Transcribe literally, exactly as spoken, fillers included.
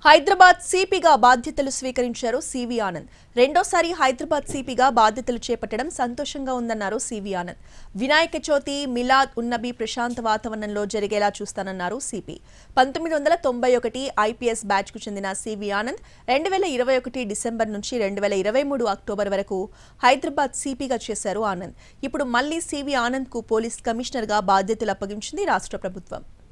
హైదరాబాద్ సిపిగా బాధ్యతలు స్వీకరించారు సివి ఆనంద్. రెండోసారి హైదరాబాద్ సిపిగా బాధ్యతలు చేపట్టడం సంతోషంగా ఉందన్నారు సివి ఆనంద్. వినాయక చవితి, మిలాద్ ఉన్నబి ప్రశాంత వాతావరణంలో జరిగేలా చూస్తానన్నారు సిపి. పంతొమ్మిది వందల తొంభై ఒకటి ఐపీఎస్ బ్యాచ్ కు చెందిన సివి ఆనంద్ రెండు వేల ఇరవై ఒకటి డిసెంబర్ నుంచి రెండు వేల ఇరవై మూడు అక్టోబర్ వరకు హైదరాబాద్ సిపిగా చేశారు ఆనంద్. ఇప్పుడు మళ్లీ సివి ఆనంద్ కు పోలీస్ కమిషనర్ గా బాధ్యతలు అప్పగించింది రాష్ట్ర ప్రభుత్వం.